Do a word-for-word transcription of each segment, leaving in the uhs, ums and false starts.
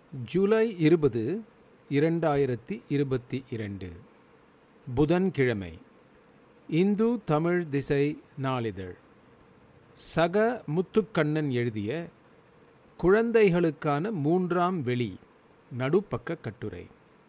ஜூலை இருபது இரண்டாயிரத்தி இருபத்தி இரண்டு புதன்கிழமை. இந்து தமிழ் திசை நாளிதழ். சக முத்துக்கண்ணன் எழுதிய குழந்தைகளுக்கான மூன்றாம் வெளி நடுப்பக்க கட்டுரை.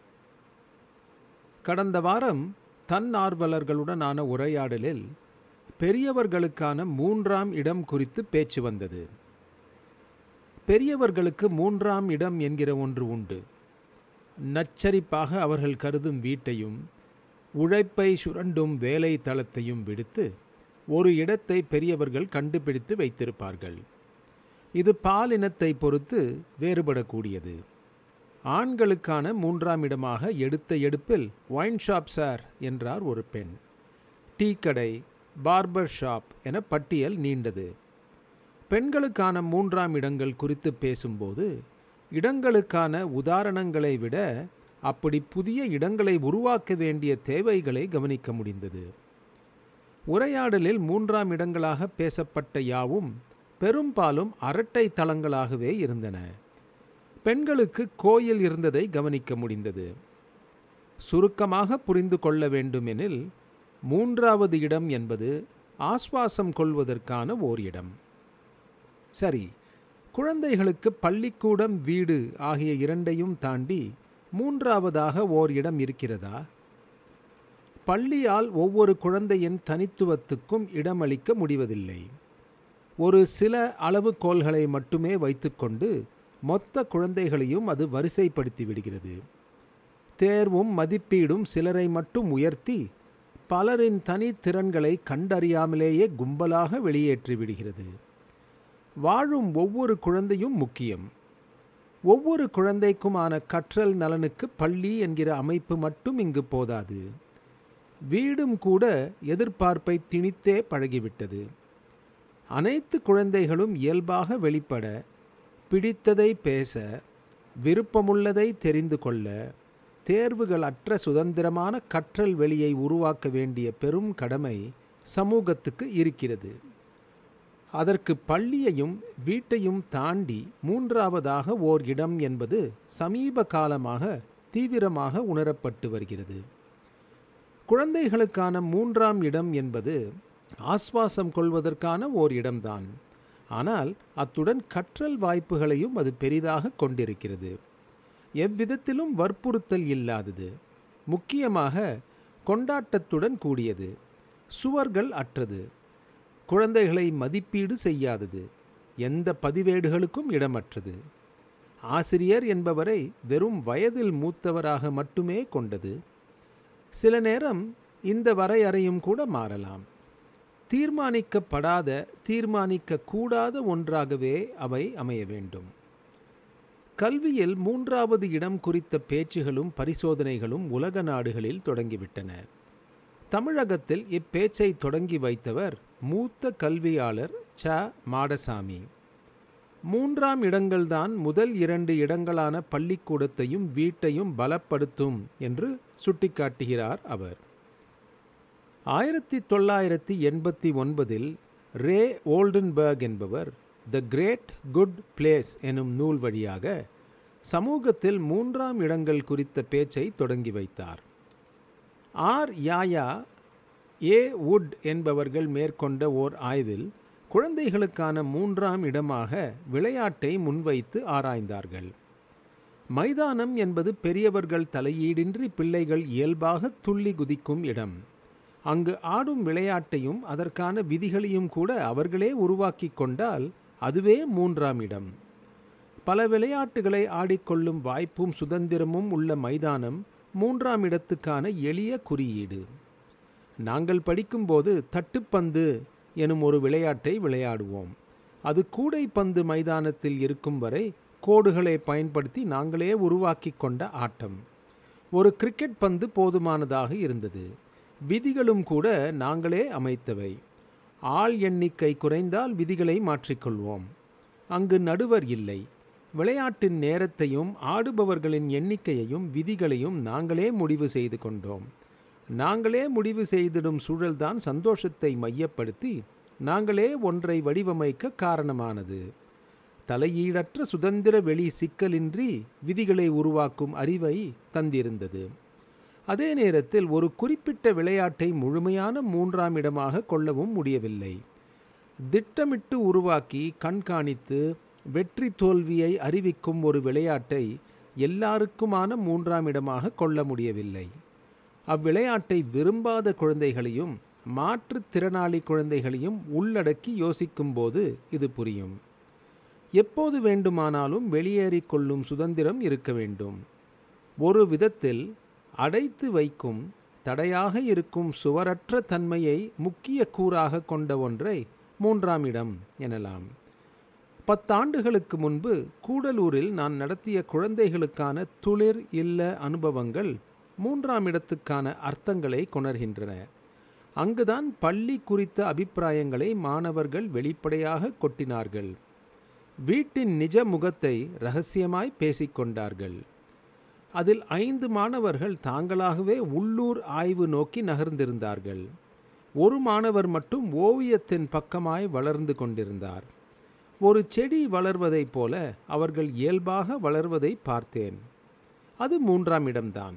கடந்த வாரம் தன்னார்வலர்களுடனான உரையாடலில் பெரியவர்களுக்கான மூன்றாம் இடம் குறித்து பேச்சு வந்தது. பெரியவர்களுக்கு மூன்றாம் இடம் என்கிற ஒன்று உண்டு. நச்சரிப்பாக அவர்கள் கருதும் வீட்டையும் உழைப்பை சுரண்டும் வேலை தளத்தையும் விடுத்து ஒரு இடத்தை பெரியவர்கள் கண்டுபிடித்து வைத்திருப்பார்கள். இது பாலினத்தை பொறுத்து வேறுபடக்கூடியது. ஆண்களுக்கான மூன்றாம் இடமாக எடுத்த எடுப்பில் ஒயின் ஷாப் சார் என்றார் ஒரு பெண். டீ கடை, பார்பர் ஷாப் என பட்டியல் நீண்டது. பெண்களுக்கான மூன்றாம் இடங்கள் குறித்து பேசும்போது இடங்களுக்கான உதாரணங்களை விட அப்படி புதிய இடங்களை உருவாக்க வேண்டிய தேவைகளை கவனிக்க முடிந்தது. உரையாடலில் மூன்றாம் இடங்களாக பேசப்பட்ட யாவும் பெரும்பாலும் அரட்டை தளங்களாகவே இருந்தன. பெண்களுக்கு கோயில் இருந்ததை கவனிக்க முடிந்தது. சுருக்கமாக புரிந்து கொள்ள வேண்டுமெனில் மூன்றாவது இடம் என்பது ஆஸ்வாசம் கொள்வதற்கான ஓர் இடம். சரி, குழந்தைகளுக்கு பள்ளிக்கூடம், வீடு ஆகிய இரண்டையும் தாண்டி மூன்றாவதாக ஓர் இடம் இருக்கிறதா? பள்ளியால் ஒவ்வொரு குழந்தையின் தனித்துவத்துக்கும் இடமளிக்க முடிவதில்லை. ஒரு சில அளவுகோல்களை மட்டுமே வைத்துக்கொண்டு மொத்த குழந்தைகளையும் அது வரிசைப்படுத்தி விடுகிறது. தேர்வும் மதிப்பீடும் சிலரை மட்டும் உயர்த்தி பலரின் தனித்திறன்களை கண்டறியாமலேயே கும்பலாக வெளியேற்றி விடுகிறது. வாழும் ஒவ்வொரு குழந்தையும் முக்கியம். ஒவ்வொரு குழந்தைக்குமான கற்றல் நலனுக்கு பள்ளி என்கிற அமைப்பு மட்டும் இங்கு போதாது. வீடும் கூட எதிர்பார்ப்பை திணித்தே பழகிவிட்டது. அனைத்து குழந்தைகளும் இயல்பாக வெளிப்பட, பிடித்ததை பேச, விருப்பமுள்ளதை தெரிந்து கொள்ள, தேர்வுகள் அற்ற சுதந்திரமான கற்றல் வெளியை உருவாக்க வேண்டிய பெரும் கடமை சமூகத்துக்கு இருக்கிறது. அதற்கு பள்ளியையும் வீட்டையும் தாண்டி மூன்றாவதாக ஓர் இடம் என்பது சமீப காலமாக தீவிரமாக உணரப்பட்டு வருகிறது. குழந்தைகளுக்கான மூன்றாம் இடம் என்பது ஆஸ்வாசம் கொள்வதற்கான ஓர் இடம்தான். ஆனால் அத்துடன் கற்றல் வாய்ப்புகளையும் அது பெரிதாக கொண்டிருக்கிறது. எவ்விதத்திலும் வற்புறுத்தல் இல்லாதது, முக்கியமாக கொண்டாட்டத்துடன் கூடியது, சுவர்கள் அற்றது, குழந்தைகளை மதிப்பீடு செய்யாதது, எந்த பதிவேடுகளுக்கும் இடமற்றது, ஆசிரியர் என்பவரை வெறும் வயதில் மூத்தவராக மட்டுமே கொண்டது. சில நேரம் இந்த வரையறையும் கூட மாறலாம். தீர்மானிக்கப்படாத, தீர்மானிக்க கூடாத ஒன்றாகவே அவை அமைய வேண்டும். கல்வியில் மூன்றாவது இடம் குறித்த பேச்சுகளும் பரிசோதனைகளும் உலக நாடுகளில் தொடங்கிவிட்டன. தமிழகத்தில் இப்பேச்சை தொடங்கி வைத்தவர் மூத்த கல்வியாளர் ச மாடசாமி. மூன்றாம் இடங்கள்தான் முதல் இரண்டு இடங்களான பள்ளிக்கூடத்தையும் வீட்டையும் பலப்படுத்தும் என்று சுட்டிக்காட்டுகிறார் அவர். ஆயிரத்தி தொள்ளாயிரத்தி எண்பத்தி ஒன்பதில் ரே ஓல்டன்பர்க் என்பவர் த கிரேட் குட் பிளேஸ் எனும் நூல் வழியாக சமூகத்தில் மூன்றாம் இடங்கள் குறித்த பேச்சை தொடங்கி வைத்தார். ஆர் யாயா, ஏ வுட் என்பவர்கள் மேற்கொண்ட ஓர் ஆய்வில் குழந்தைகளுக்கான மூன்றாம் இடமாக விளையாட்டை முன்வைத்து ஆராய்ந்தார்கள். மைதானம் என்பது பெரியவர்கள் தலையீடின்றி பிள்ளைகள் இயல்பாக துள்ளி குதிக்கும் இடம். அங்கு ஆடும் விளையாட்டையும் அதற்கான விதிகளையும் கூட அவர்களே உருவாக்கி கொண்டால் அதுவே மூன்றாம் இடம். பல விளையாட்டுகளை ஆடிக்கொள்ளும் வாய்ப்பும் சுதந்திரமும் உள்ள மைதானம் மூன்றாம் இடத்துக்கான எளிய குறியீடு. நாங்கள் படிக்கும்போது தட்டுப்பந்து எனும் ஒரு விளையாட்டை விளையாடுவோம். அது கூடைப்பந்து மைதானத்தில் இருக்கும் வரை கோடுகளை பயன்படுத்தி நாங்களே உருவாக்கி கொண்ட ஆட்டம். ஒரு கிரிக்கெட் பந்து போதுமானதாக இருந்தது. விதிகளும் கூட நாங்களே அமைத்தவை. ஆள் எண்ணிக்கை குறைந்தால் விதிகளை மாற்றிக்கொள்வோம். அங்கு நடுவர் இல்லை. விளையாட்டின் நேரத்தையும் ஆடுபவர்களின் எண்ணிக்கையையும் விதிகளையும் நாங்களே முடிவு செய்து கொண்டோம். நாங்களே முடிவு செய்திடும் சூழல்தான் சந்தோஷத்தை மையப்படுத்தி நாங்களே ஒன்றை வடிவமைக்க காரணமானது. தலையீடற்ற சுதந்திர வெளி சிக்கலின்றி விதிகளை உருவாக்கும் அறிவை தந்திருந்தது. அதே நேரத்தில் ஒரு குறிப்பிட்ட விளையாட்டை முழுமையான மூன்றாம் இடமாக கொள்ளவும் முடியவில்லை. திட்டமிட்டு உருவாக்கி கண்காணித்து வெற்றி தோல்வியை அறிவிக்கும் ஒரு விளையாட்டை எல்லாருக்குமான மூன்றாம் இடமாக கொள்ள முடியவில்லை. அவ்விளையாட்டை விரும்பாத குழந்தைகளையும் மாற்றுத்திறனாளி குழந்தைகளையும் உள்ளடக்கி யோசிக்கும்போது இது புரியும். எப்போது வேண்டுமானாலும் வெளியேறி கொள்ளும் சுதந்திரம் இருக்க வேண்டும். ஒரு விதத்தில் அடைத்து வைக்கும் தடையாக இருக்கும் சுவரற்ற தன்மையை முக்கிய கூறாக கொண்ட ஒன்றை மூன்றாம் இடம் எனலாம். பத்தாண்டுகளுக்கு முன்பு கூடலூரில் நான் நடத்திய குழந்தைகளுக்கான துளிர் இல்ல அனுபவங்கள் மூன்றாம் இடத்துக்கான அர்த்தங்களை கொணர்கின்றன. அங்குதான் பள்ளி குறித்த அபிப்பிராயங்களை மாணவர்கள் வெளிப்படையாக கொட்டினார்கள். வீட்டின் நிஜ முகத்தை இரகசியமாய் பேசிக்கொண்டார்கள். அதில் ஐந்து மாணவர்கள் தாங்களாகவே உள்ளூர் ஆய்வு நோக்கி நகர்ந்திருந்தார்கள். ஒரு மாணவர் மட்டும் ஓவியத்தின் பக்கமாய் வளர்ந்து கொண்டிருந்தார். ஒரு செடி வளர்வதைப் போல அவர்கள் இயல்பாக வளர்வதை பார்த்தேன். அது மூன்றாம் இடம்தான்.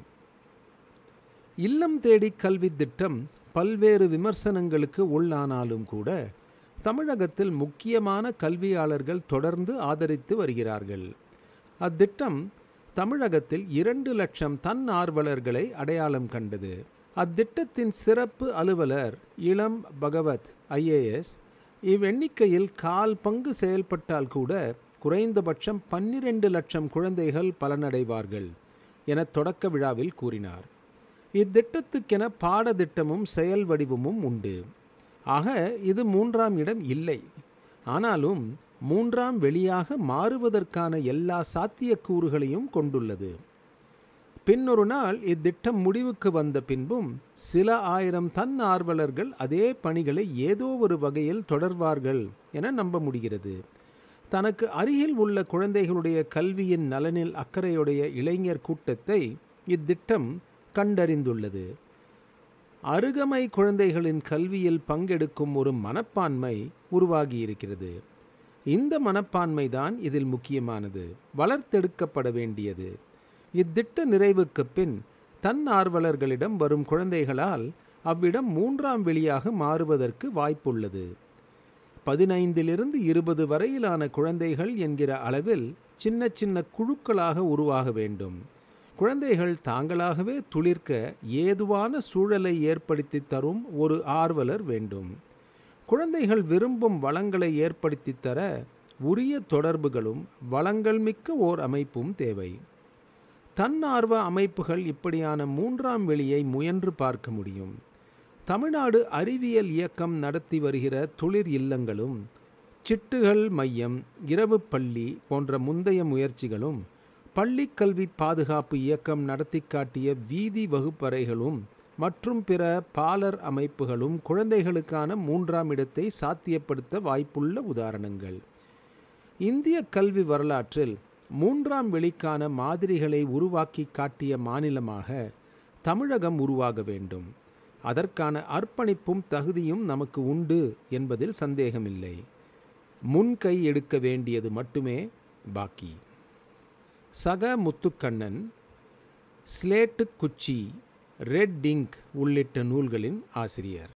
இல்லம் தேடி கல்வி திட்டம் பல்வேறு விமர்சனங்களுக்கு உள்ளானாலும் கூட தமிழகத்தில் முக்கியமான கல்வியாளர்கள் தொடர்ந்து ஆதரித்து வருகிறார்கள். அத்திட்டம் தமிழகத்தில் இரண்டு லட்சம் தன்னார்வலர்களை அடையாளம் கண்டது. அத்திட்டத்தின் சிறப்பு அலுவலர் இளம் பகவத் ஐஏஎஸ் இவ்வெண்ணிக்கையில் கால் பங்கு செயல்பட்டால் கூட குறைந்தபட்சம் பன்னிரண்டு லட்சம் குழந்தைகள் பலனடைவார்கள் என தொடக்க விழாவில் கூறினார். இத்திட்டத்துக்கென பாடத்திட்டமும் செயல் வடிவமும் உண்டு. ஆக இது மூன்றாம் இடம் இல்லை. ஆனாலும் மூன்றாம் வெளியாக மாறுவதற்கான எல்லா சாத்தியக்கூறுகளையும் கொண்டுள்ளது. பின்னொரு நாள் இத்திட்டம் முடிவுக்கு வந்த பின்பும் சில ஆயிரம் தன்னார்வலர்கள் அதே பணிகளை ஏதோ ஒரு வகையில் தொடர்வார்கள் என நம்ப முடிகிறது. தனக்கு அருகில் உள்ள குழந்தைகளுடைய கல்வியின் நலனில் அக்கறையுடைய இளைஞர் கூட்டத்தை இத்திட்டம் கண்டறிந்துள்ளது. அருகமை குழந்தைகளின் கல்வியில் பங்கெடுக்கும் ஒரு மனப்பான்மை உருவாகியிருக்கிறது. இந்த மனப்பான்மைதான் இதில் முக்கியமானது, வளர்த்தெடுக்கப்பட வேண்டியது. இத்திட்ட நிறைவுக்கு பின் தன்னார்வலர்களிடம் வரும் குழந்தைகளால் அவ்விடம் மூன்றாம் வெளியாக மாறுவதற்கு வாய்ப்புள்ளது. பதினைந்திலிருந்து இருபது வரையிலான குழந்தைகள் என்கிற அளவில் சின்ன சின்ன குழுக்களாக உருவாக வேண்டும். குழந்தைகள் தாங்களாகவே துளிர்க்க ஏதுவான சூழலை ஏற்படுத்தி தரும் ஒரு ஆர்வலர் வேண்டும். குழந்தைகள் விரும்பும் வளங்களை ஏற்படுத்தி தர உரிய தொடர்புகளும் வளங்கள் மிக்க ஓர் அமைப்பும் தேவை. தன்னார்வ அமைப்புகள் இப்படியான மூன்றாம் வெளியை முயன்று பார்க்க முடியும். தமிழ்நாடு அறிவியல் இயக்கம் நடத்தி வருகிற துளிர் இல்லங்களும் சிட்டுகள் மையம், இரவு பள்ளி போன்ற முந்தைய முயற்சிகளும் பள்ளி கல்வி பாதுகாப்பு இயக்கம் நடத்தி காட்டிய வீதி வகுப்பறைகளும் மற்றும் பிற பாலர் அமைப்புகளும் குழந்தைகளுக்கான மூன்றாம் இடத்தை சாத்தியப்படுத்த வாய்ப்புள்ள உதாரணங்கள். இந்திய கல்வி வரலாற்றில் மூன்றாம் வெளிக்கான மாதிரிகளை உருவாக்கி காட்டிய மாநிலமாக தமிழகம் உருவாக வேண்டும். அதற்கான அர்ப்பணிப்பும் தகுதியும் நமக்கு உண்டு என்பதில் சந்தேகமில்லை. முன்கை எடுக்க வேண்டியது மட்டுமே பாக்கி. சக முத்துக்கண்ணன், ஸ்லேட்டு குச்சி, ரெட் இங்க் உள்ளிட்ட நூல்களின் ஆசிரியர்.